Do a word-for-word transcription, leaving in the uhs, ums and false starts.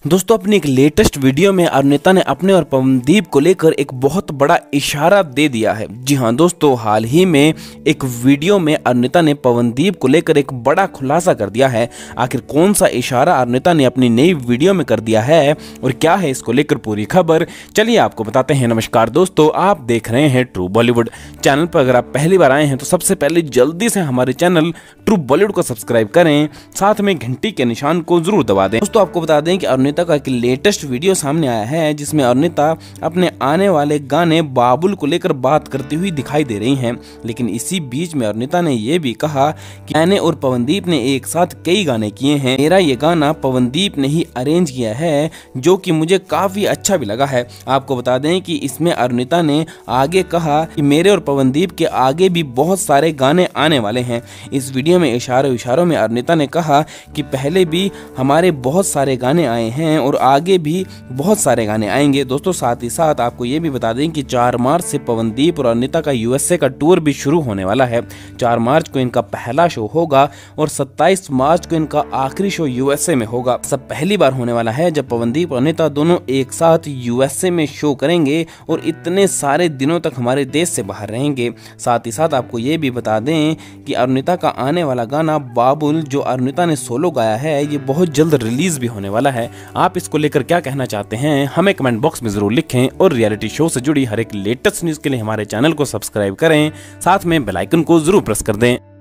दोस्तों अपनी एक लेटेस्ट वीडियो में अरुणिता ने अपने और पवनदीप को लेकर एक बहुत बड़ा इशारा दे दिया है। जी हां दोस्तों, हाल ही में एक वीडियो में अरुणिता ने पवनदीप को लेकर एक बड़ा खुलासा कर दिया है। आखिर कौन सा इशारा अरुणिता ने अपनी नई वीडियो में कर दिया है और क्या है इसको लेकर पूरी खबर, चलिए आपको बताते हैं। नमस्कार दोस्तों, आप देख रहे हैं ट्रू बॉलीवुड। चैनल पर अगर आप पहली बार आए हैं तो सबसे पहले जल्दी से हमारे चैनल ट्रू बॉलीवुड को सब्सक्राइब करें, साथ में घंटी के निशान को जरूर दबा दें। दोस्तों आपको बता दें कि अरुणिता का एक लेटेस्ट वीडियो सामने आया है जिसमें अरुणिता अपने आने वाले गाने बाबुल को लेकर बात करती हुई दिखाई दे रही हैं। लेकिन इसी बीच में अरुणिता ने यह भी कहा कि मैंने और पवनदीप ने एक साथ कई गाने किए हैं, मेरा ये गाना पवनदीप ने ही अरेंज किया है, जो कि मुझे काफी अच्छा भी लगा है। आपको बता दें कि इसमें अरुणिता ने आगे कहा कि मेरे और पवनदीप के आगे भी बहुत सारे गाने आने वाले हैं। इस वीडियो में इशारों इशारों में अरुणिता ने कहा कि पहले भी हमारे बहुत सारे गाने आए हैं और आगे भी बहुत सारे गाने आएंगे। दोस्तों साथ ही साथ आपको ये भी बता दें कि चार मार्च से पवनदीप और अरुणिता का यूएसए का टूर भी शुरू होने वाला है। चार मार्च को इनका पहला शो होगा और सत्ताईस मार्च को इनका आखिरी शो यूएसए में होगा। सब पहली बार होने वाला है जब पवनदीप और अरुणिता दोनों एक साथ यूएसए में शो करेंगे और इतने सारे दिनों तक हमारे देश से बाहर रहेंगे। साथ ही साथ आपको ये भी बता दें कि अरुणिता का आने वाला गाना बाबुल, जो अरुणिता ने सोलो गाया है, ये बहुत जल्द रिलीज भी होने वाला है। आप इसको लेकर क्या कहना चाहते हैं हमें कमेंट बॉक्स में जरूर लिखें और रियलिटी शो से जुड़ी हर एक लेटेस्ट न्यूज के लिए हमारे चैनल को सब्सक्राइब करें, साथ में बेल आइकन को जरूर प्रेस कर दें।